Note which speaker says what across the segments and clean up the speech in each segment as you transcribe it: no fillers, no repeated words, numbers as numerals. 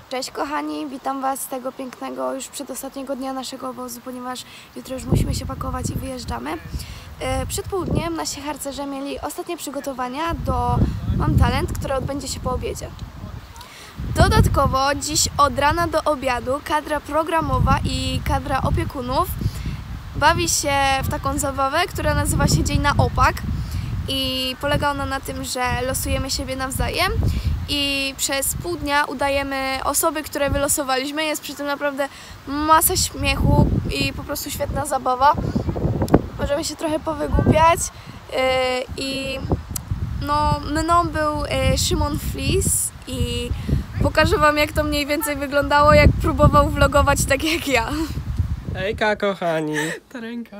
Speaker 1: Cześć kochani, witam Was z tego pięknego już przedostatniego dnia naszego obozu, ponieważ jutro już musimy się pakować i wyjeżdżamy. Przed południem nasi harcerze mieli ostatnie przygotowania do Mam Talent, które odbędzie się po obiedzie. Dodatkowo dziś od rana do obiadu kadra programowa i kadra opiekunów bawi się w taką zabawę, która nazywa się Dzień na opak i polega ona na tym, że losujemy siebie nawzajem i przez pół dnia udajemy osoby, które wylosowaliśmy. Jest przy tym naprawdę masa śmiechu i po prostu świetna zabawa. Możemy się trochę powygłupiać i no, mną był Szymon Flis i pokażę Wam, jak to mniej więcej wyglądało, jak próbował vlogować tak jak ja.
Speaker 2: Hejka kochani!
Speaker 3: Ta ręka.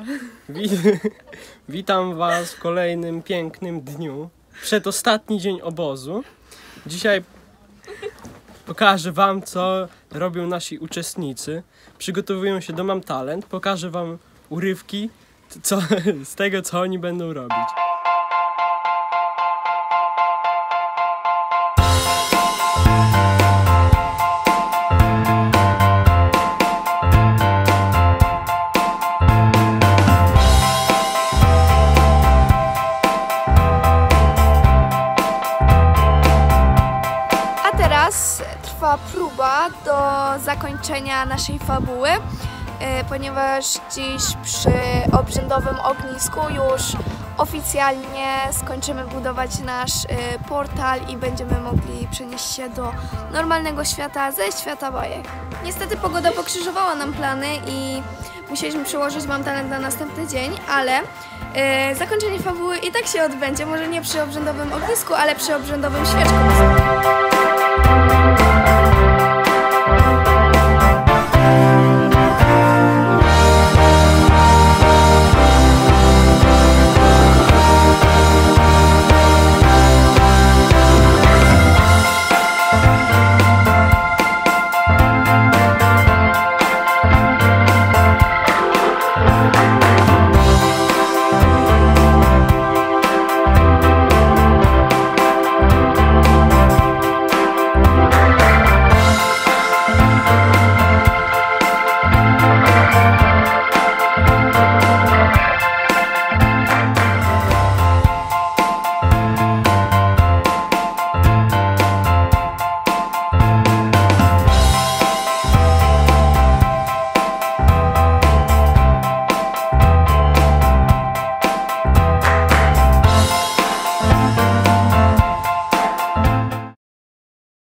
Speaker 2: Witam Was w kolejnym pięknym dniu. Przedostatni dzień obozu. Dzisiaj pokażę Wam, co robią nasi uczestnicy. Przygotowują się do Mam Talent. Pokażę Wam urywki z tego, co oni będą robić.
Speaker 1: Trwa próba do zakończenia naszej fabuły, ponieważ dziś przy obrzędowym ognisku już oficjalnie skończymy budować nasz portal i będziemy mogli przenieść się do normalnego świata ze świata bajek. Niestety pogoda pokrzyżowała nam plany i musieliśmy przełożyć Mam Talent na następny dzień, ale zakończenie fabuły i tak się odbędzie, może nie przy obrzędowym ognisku, ale przy obrzędowym świeczku.